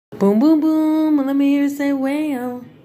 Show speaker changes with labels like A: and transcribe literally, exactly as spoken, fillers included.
A: Boom, boom, boom. Let me hear you say, wow.